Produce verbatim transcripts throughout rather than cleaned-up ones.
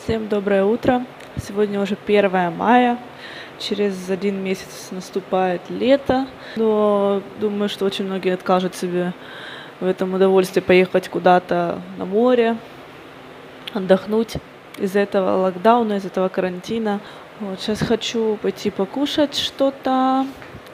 Всем доброе утро. Сегодня уже первое мая. Через один месяц наступает лето. Но думаю, что очень многие откажут себе в этом удовольствии поехать куда-то на море, отдохнуть из этого локдауна, из этого карантина. Вот, сейчас хочу пойти покушать что-то.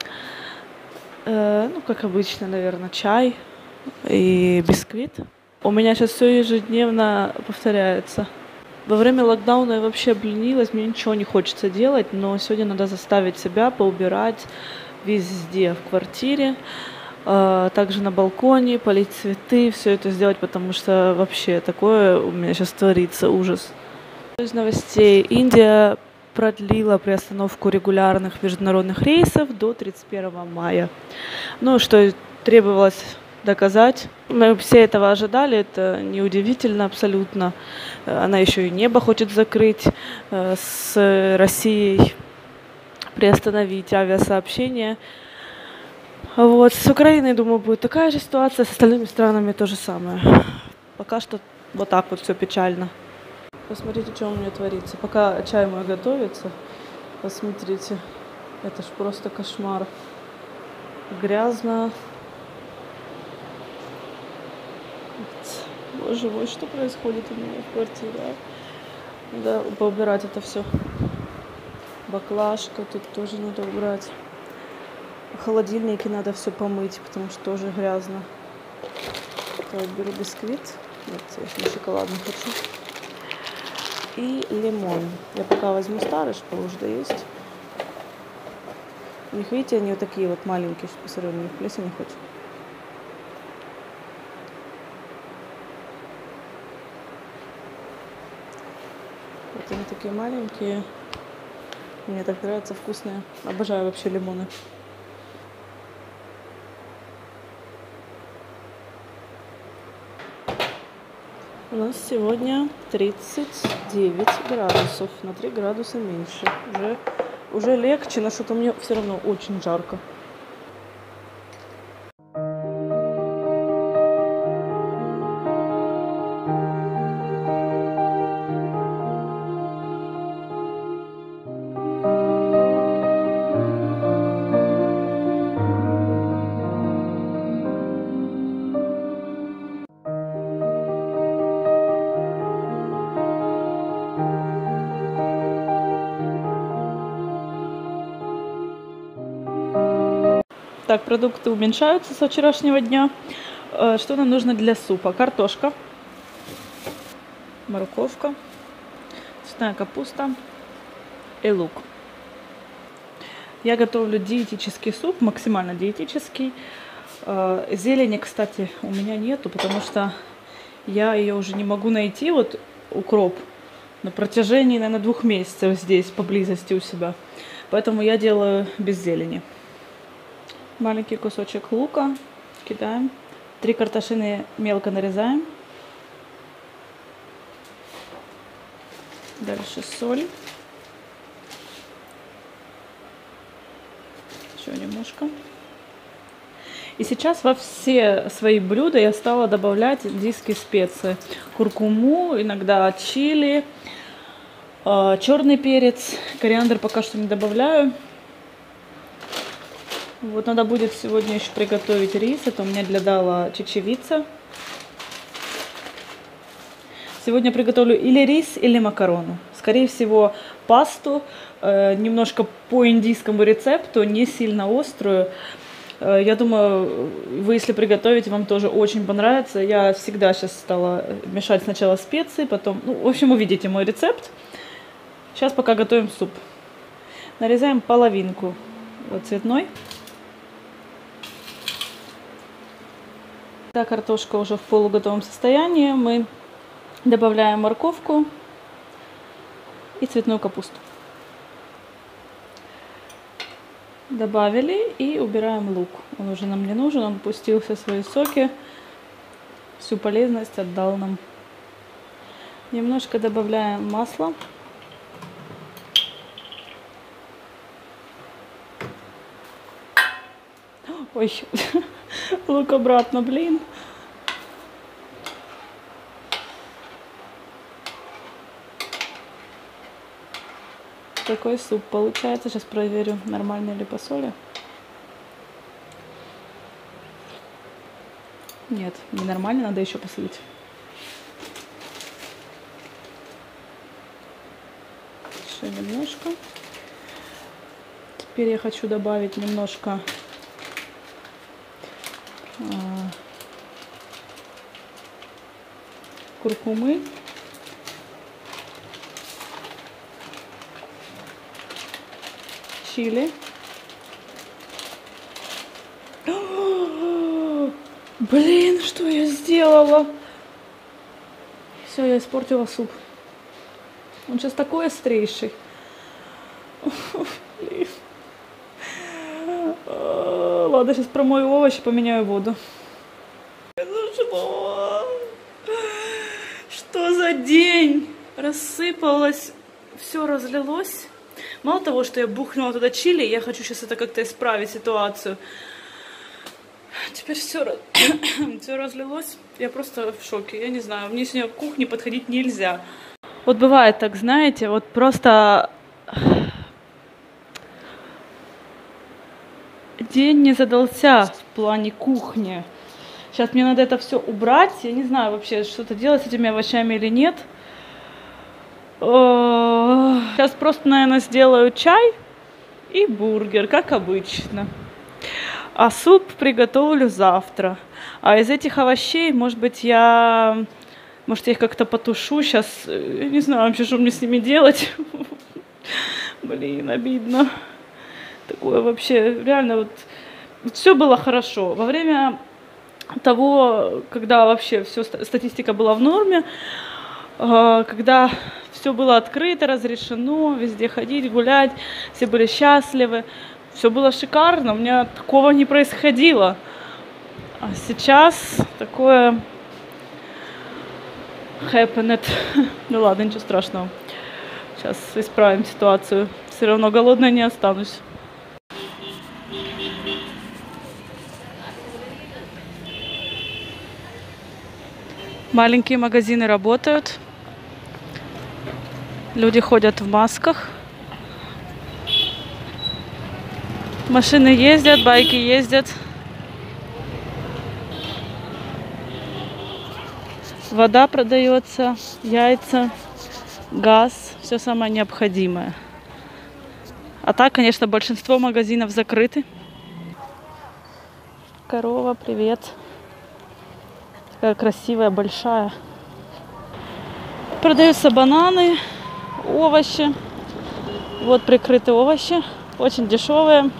Э, ну, как обычно, наверное, чай и бисквит. У меня сейчас все ежедневно повторяется. Во время локдауна я вообще обленилась, мне ничего не хочется делать, но сегодня надо заставить себя поубирать везде в квартире, э, также на балконе, полить цветы, все это сделать, потому что вообще такое у меня сейчас творится, ужас. Из новостей: Индия продлила приостановку регулярных международных рейсов до тридцать первого мая. Ну, что требовалось доказать. Мы все этого ожидали, это неудивительно абсолютно. Она еще и небо хочет закрыть с Россией, приостановить авиасообщение. Вот. С Украиной, думаю, будет такая же ситуация, с остальными странами то же самое. Пока что вот так вот все печально. Посмотрите, что у меня творится. Пока чай мой готовится, посмотрите, это ж просто кошмар. Грязно. Боже мой, что происходит у меня в квартире? А? Надо поубирать это все. Баклажка тут тоже надо убрать. В холодильнике надо все помыть, потому что тоже грязно. Так, беру бисквит. Нет, я не шоколадный хочу. И лимон. Я пока возьму старый, что уже есть. У них, видите, они вот такие вот маленькие, что посмотрю, у них плесень не хочет. Вот они такие маленькие. Мне так нравятся, вкусные. Обожаю вообще лимоны. У нас сегодня тридцать девять градусов, на три градуса меньше. Уже, уже легче, но что-то мне все равно очень жарко. Так, продукты уменьшаются со вчерашнего дня. Что нам нужно для супа? Картошка, морковка, цветная капуста и лук. Я готовлю диетический суп, максимально диетический. Зелени, кстати, у меня нету, потому что я ее уже не могу найти, вот укроп, на протяжении, наверное, двух месяцев здесь, поблизости у себя. Поэтому я делаю без зелени. Маленький кусочек лука кидаем. Три картошины мелко нарезаем. Дальше соль. Еще немножко. И сейчас во все свои блюда я стала добавлять индийские специи. Куркуму, иногда чили, черный перец, кориандр пока что не добавляю. Вот надо будет сегодня еще приготовить рис. Это у меня для Дала чечевица. Сегодня приготовлю или рис, или макароны. Скорее всего, пасту, э, немножко по индийскому рецепту, не сильно острую. Э, я думаю, вы, если приготовите, вам тоже очень понравится. Я всегда сейчас стала мешать сначала специи, потом... Ну, в общем, увидите мой рецепт. Сейчас пока готовим суп. Нарезаем половинку цветной. Когда картошка уже в полуготовом состоянии, мы добавляем морковку и цветную капусту. Добавили и убираем лук. Он уже нам не нужен, он пустил все свои соки, всю полезность отдал нам. Немножко добавляем масла. Ой, лук обратно, блин. такой суп получается. Сейчас проверю, нормально ли по соли. Нет, ненормально, надо еще посолить. Еще немножко. Теперь я хочу добавить немножко а, куркумы. Чили. Блин, что я сделала? Все, я испортила суп. Он сейчас такой острейший. Ладно, сейчас промою овощи, поменяю воду. Что за день? Рассыпалось, все разлилось. Мало того, что я бухнула туда чили, я хочу сейчас это как-то исправить ситуацию. Теперь все, все разлилось. Я просто в шоке. Я не знаю, мне сегодня к кухне подходить нельзя. Вот бывает так, знаете, вот просто день не задался в плане кухни. Сейчас мне надо это все убрать. Я не знаю вообще, что-то делать с этими овощами или нет. Сейчас просто, наверное, сделаю чай и бургер, как обычно. А суп приготовлю завтра. А из этих овощей, может быть, я... Может, я их как-то потушу сейчас. Я не знаю вообще, что мне с ними делать. Блин, обидно. Такое вообще, реально, вот... Все было хорошо. Во время того, когда вообще все, статистика была в норме, когда все было открыто, разрешено, везде ходить, гулять, все были счастливы. Все было шикарно, у меня такого не происходило. А сейчас такое happened. Ну ладно, ничего страшного. Сейчас исправим ситуацию. Все равно голодной не останусь. Маленькие магазины работают. Люди ходят в масках. Машины ездят, байки ездят. Вода продается, яйца, газ, все самое необходимое. А так, конечно, большинство магазинов закрыты. Корова, привет. Такая красивая, большая. Продаются бананы, овощи. Вот прикрыты овощи, очень дешевые.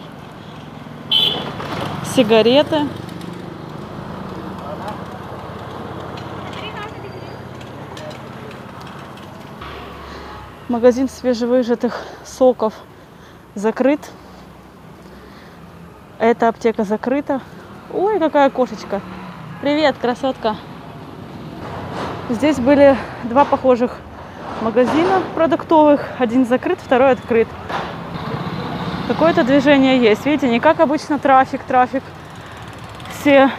Сигареты. Магазин свежевыжатых соков закрыт. Эта аптека закрыта. Ой, какая кошечка. Привет, красотка. Здесь были два похожих магазина продуктовых. Один закрыт, второй открыт. Какое-то движение есть. Видите, не как обычно трафик, трафик. Все,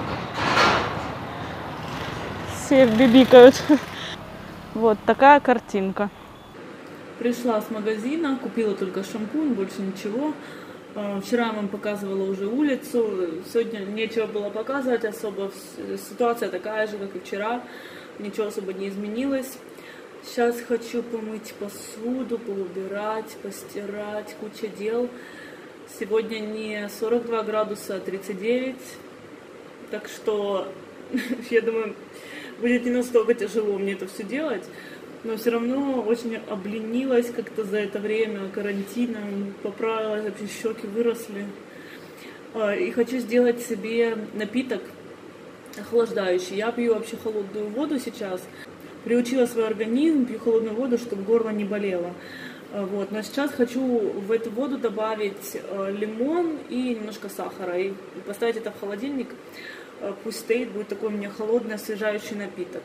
все бибикают. Вот такая картинка. Пришла с магазина, купила только шампунь, больше ничего. Вчера я вам показывала уже улицу. Сегодня нечего было показывать особо. Ситуация такая же, как и вчера. Ничего особо не изменилось. Сейчас хочу помыть посуду, поубирать, постирать, куча дел. Сегодня не сорок два градуса, а тридцать девять. Так что, я думаю, будет не настолько тяжело мне это все делать. Но все равно очень обленилась как-то за это время карантина. Поправилась, вообще щеки выросли. И хочу сделать себе напиток охлаждающий. Я пью вообще холодную воду сейчас. Приучила свой организм, пью холодную воду, чтобы горло не болело. Вот. Но сейчас хочу в эту воду добавить лимон и немножко сахара. И поставить это в холодильник. Пусть стоит, будет такой у меня холодный, освежающий напиток.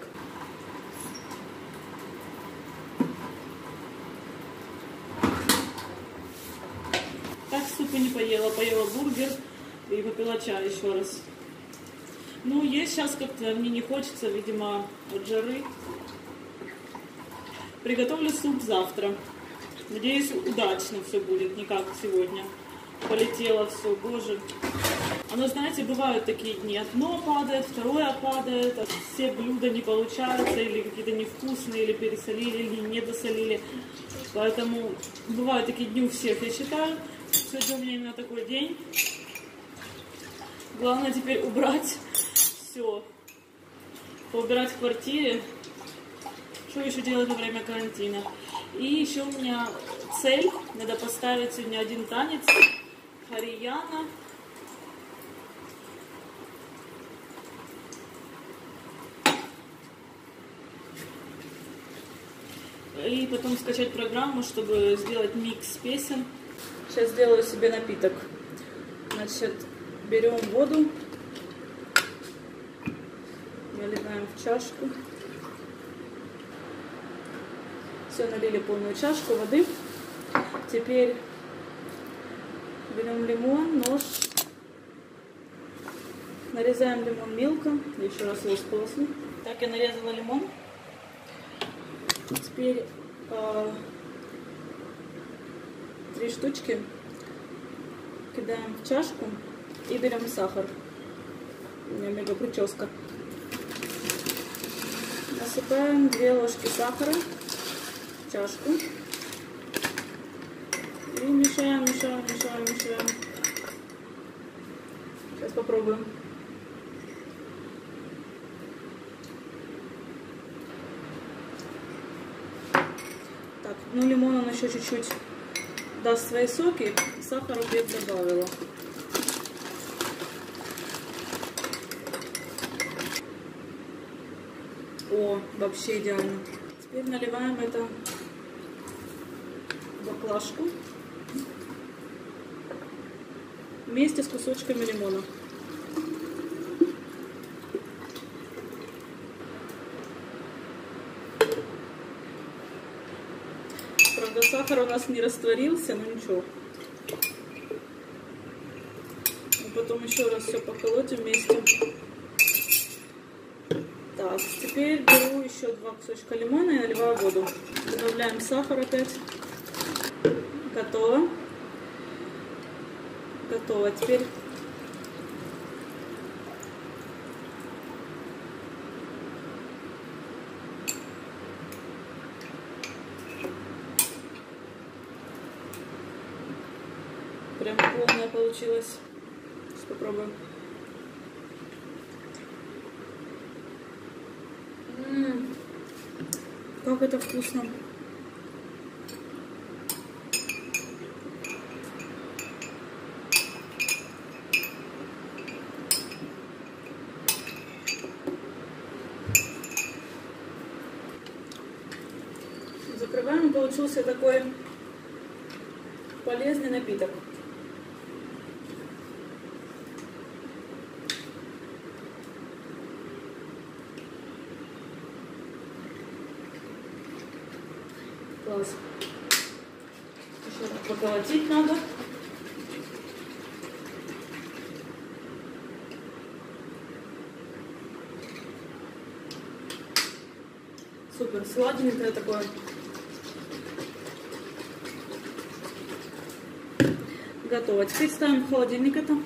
Так супа не поела. Поела бургер и попила чай еще раз. Ну, есть сейчас как-то мне не хочется, видимо, от жары. Приготовлю суп завтра. Надеюсь, удачно все будет, не как сегодня. Полетело все, боже. Оно, знаете, бывают такие дни. Одно падает, второе падает, а все блюда не получаются, или какие-то невкусные, или пересолили, или недосолили. Поэтому бывают такие дни у всех, я считаю. Сегодня у меня именно такой день. Главное теперь убрать все. Поубирать в квартире. Что еще делать во время карантина? И еще у меня цель. Надо поставить сегодня один танец. Харияна. И потом скачать программу, чтобы сделать микс песен. Сейчас сделаю себе напиток. Значит, берем воду, наливаем в чашку. Все, налили полную чашку воды. Теперь берем лимон, нож. Нарезаем лимон мелко. Еще раз его сполосну. Так, я нарезала лимон. Теперь э, три штучки кидаем в чашку и берем сахар. У меня мега прическа. Насыпаем две ложки сахара в чашку. И мешаем, мешаем, мешаем, мешаем. Сейчас попробуем. Так, ну лимон он еще чуть-чуть даст свои соки. Сахар опять добавила. О, вообще идеально. Теперь наливаем это в баклажку вместе с кусочками лимона. Правда, сахар у нас не растворился, но ничего. И потом еще раз все поколотим вместе. Так, теперь беру еще два кусочка лимона и наливаю воду. Добавляем сахар опять. Готово. Готово. Теперь прям полная получилась. Сейчас попробуем. М-м-м, как это вкусно. Закрываем, и получился такой полезный напиток. Класс. Еще раз поколотить надо. Супер, сладенькое такое. Готово. Теперь ставим в холодильник это.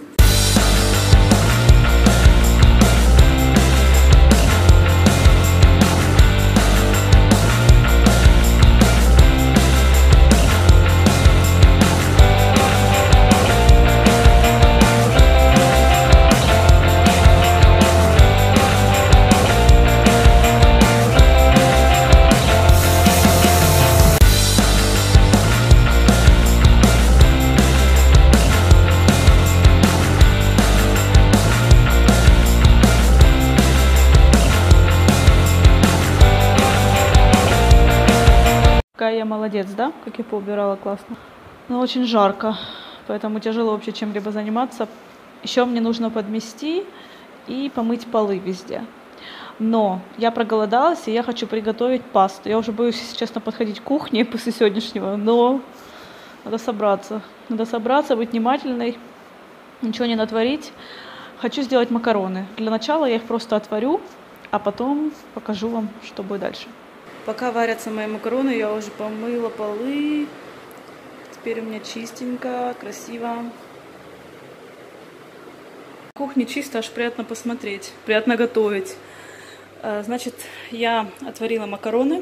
Какая я молодец, да? Как я поубирала классно. Но очень жарко, поэтому тяжело вообще чем-либо заниматься. Еще мне нужно подмести и помыть полы везде. Но я проголодалась, и я хочу приготовить пасту. Я уже боюсь, если честно, подходить к кухне после сегодняшнего, но надо собраться. Надо собраться, быть внимательной, ничего не натворить. Хочу сделать макароны. Для начала я их просто отварю, а потом покажу вам, что будет дальше. Пока варятся мои макароны, я уже помыла полы, Теперь у меня чистенько, красиво. Кухня чисто, аж приятно посмотреть, приятно готовить. Значит, я отварила макароны,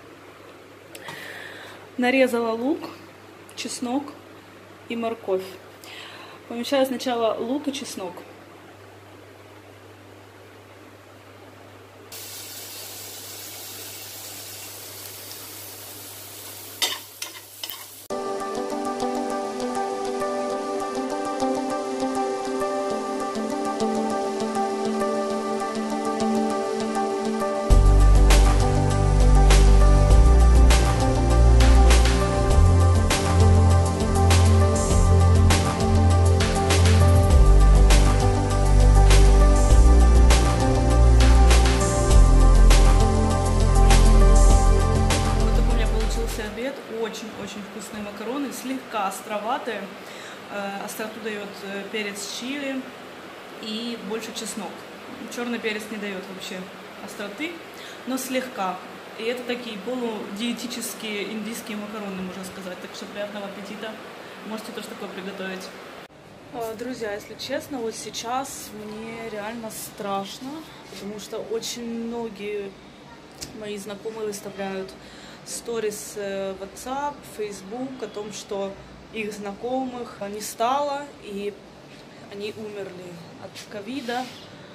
нарезала лук, чеснок и морковь. Помещаю сначала лук и чеснок. Очень-очень вкусные макароны, слегка островатые. Остроту дает перец чили и больше чеснок. Черный перец не дает вообще остроты, но слегка. И это такие полудиетические индийские макароны, можно сказать. Так что приятного аппетита. Можете тоже такое приготовить. Друзья, если честно, вот сейчас мне реально страшно, потому что очень многие мои знакомые выставляют сторис в WhatsApp, Facebook о том, что их знакомых не стало и они умерли от ковида.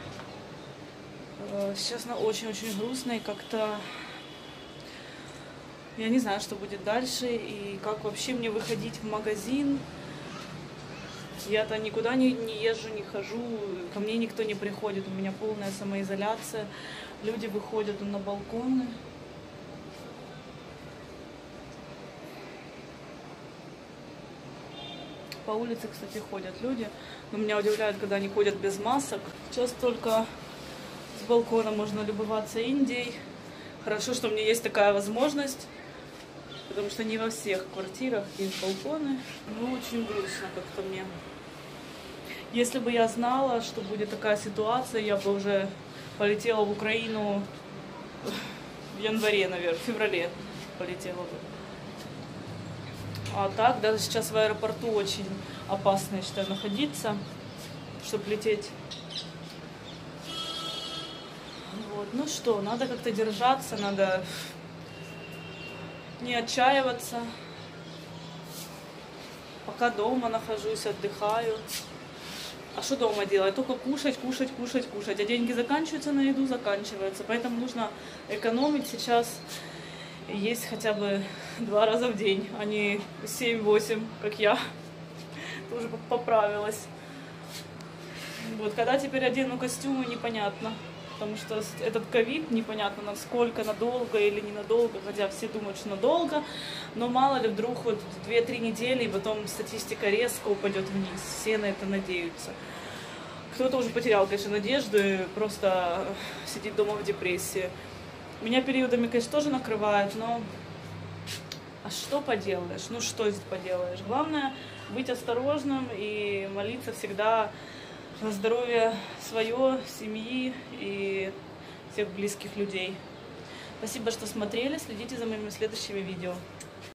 Честно, очень-очень грустно и как-то я не знаю, что будет дальше и как вообще мне выходить в магазин. Я-то никуда не, не езжу, не хожу, ко мне никто не приходит, у меня полная самоизоляция. Люди выходят на балконы. По улице, кстати, ходят люди, но меня удивляет, когда они ходят без масок. Сейчас только с балкона можно любоваться Индией. Хорошо, что у меня есть такая возможность, потому что не во всех квартирах есть балконы. Ну, очень грустно как-то мне. Если бы я знала, что будет такая ситуация, я бы уже полетела в Украину в январе, наверное, в феврале полетела бы. А так, даже сейчас в аэропорту очень опасно, я считаю, находиться, чтобы лететь. Вот. Ну что, надо как-то держаться, надо не отчаиваться. Пока дома нахожусь, отдыхаю. А что дома делать? Только кушать, кушать, кушать, кушать. А деньги заканчиваются на еду, заканчиваются. Поэтому нужно экономить сейчас. Есть хотя бы два раза в день, а не семь-восемь, как я. Тоже поправилась. Вот, когда теперь одену костюмы, непонятно. Потому что этот ковид, непонятно, насколько, надолго или ненадолго. Хотя все думают, что надолго. Но мало ли, вдруг вот две-три недели, и потом статистика резко упадет вниз. Все на это надеются. Кто-то уже потерял, конечно, надежду и просто сидит дома в депрессии. Меня периодами, конечно, тоже накрывает, но а что поделаешь? Ну что здесь поделаешь? Главное быть осторожным и молиться всегда за здоровье свое, семьи и всех близких людей. Спасибо, что смотрели. Следите за моими следующими видео.